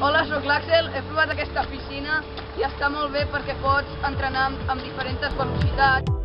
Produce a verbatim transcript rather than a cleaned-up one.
Hola, soc l'Àxel, he provat aquesta piscina i està molt bé perquè pots entrenar amb diferents velocitats.